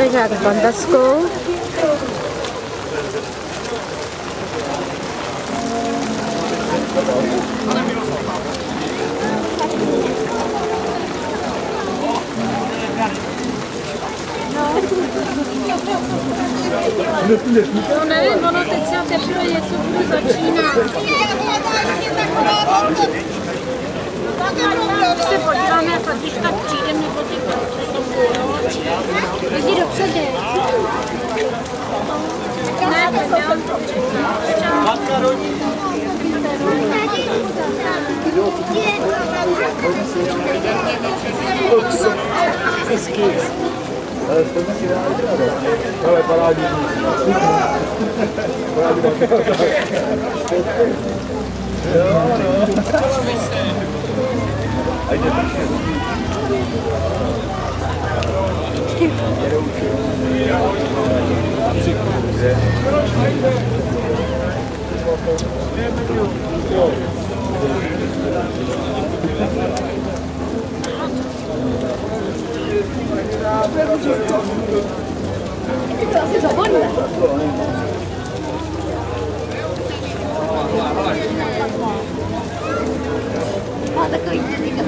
Pražák s bandaskou. No nevím, ono teď se teprve něco budu začínat. Když se podíváme, jak když tak přijdem nebo ty lidi dopředu. Ne, tak já Ale parádní. to asi zavodne. A takový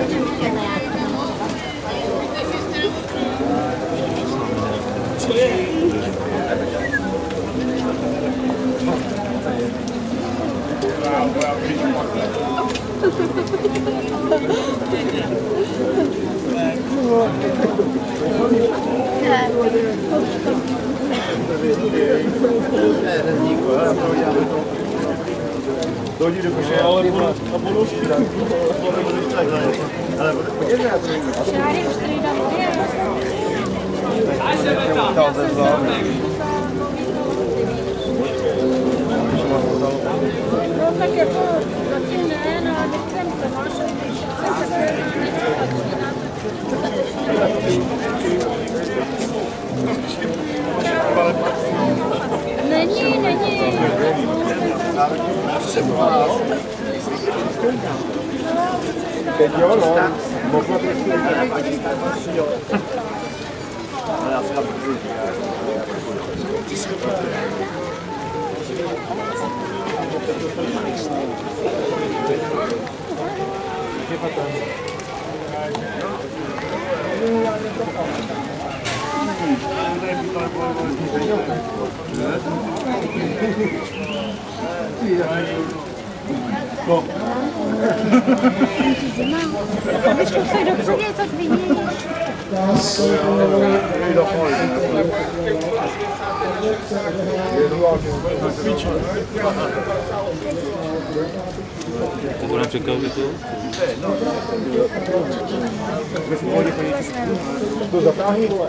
Dojdi do kuše, ale budu no tak jako zatím ne, no a nechcem Tomášovi, když Není. Teď jo, no. Mohla prostě jo. Ale já se tam No. Počkej, se dobře něco vymění. To bude čekat to? To zatáhni, vole.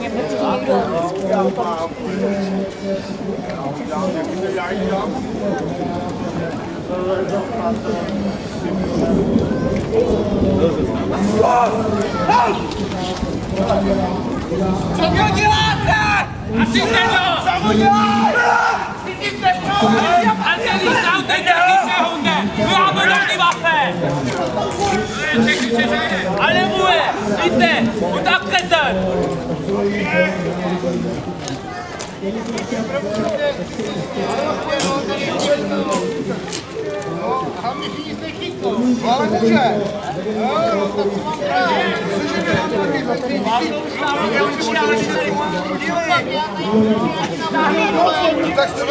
Co to děláte? A ty to! Co mu děláš? Ty jste to! A ty zautejte, když se hunde! Vyháme do ty vafe! Ale může! Víte, utakněte! Hlavně všichni jste chytnou. Ale může. Tak jste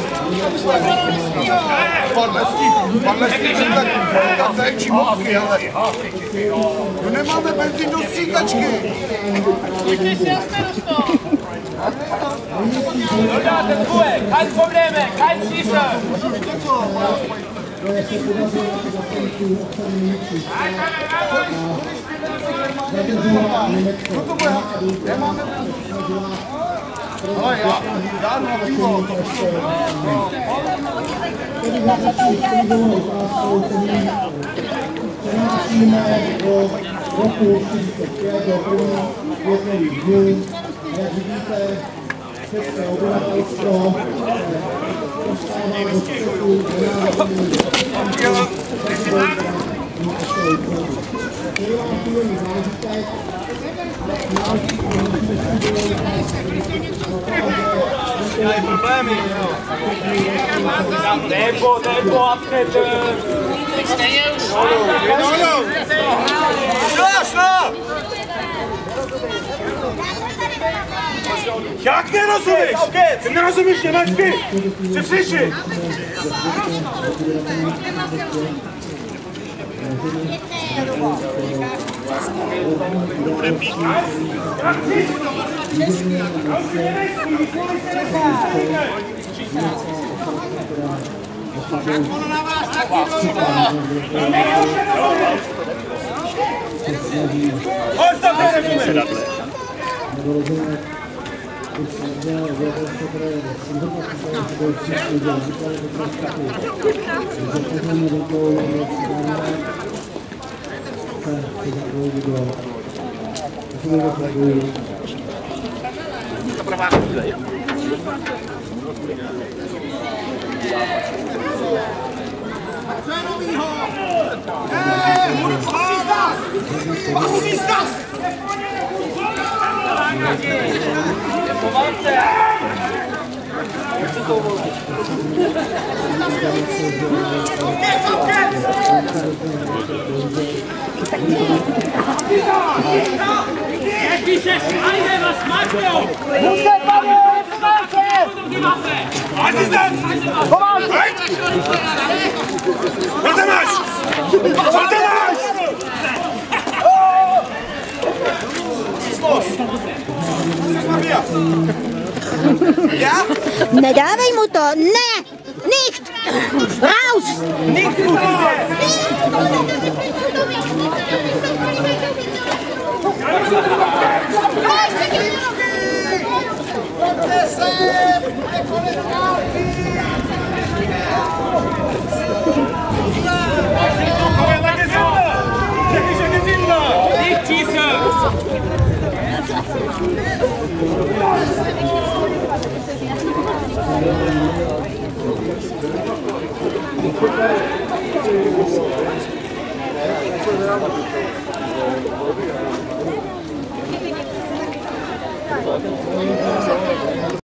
pan Lesník, tak zajčí mokry, ale no nemáme benzín do stříkačky. Pojďte si jasné do toho. Dodáte tvůj, kein Probleme, kein Schießer. Ale já dánu na pivo. Přenášíme do roku 35 do prvních dnů. Jak vidíte, české obyvatelstvo dostává do střetu aktivní zážitek. Dělají problémy, jo. Nebo, apnete. Jak nerozumíš? Ty nerozumíš německy? Jsi přišli. Bude píkat? Jak jsi? Ono na vás taky hoď to nerozumíš! Co je novýho? Pasistas! Pomalte! Píšeš, ajde vás, Maťo! Musíte, pane, pomáte! Asistent! Pomáte! Co to máš? Co to máš? Nedávej mu to, ne! Nicht! Raus! Nicht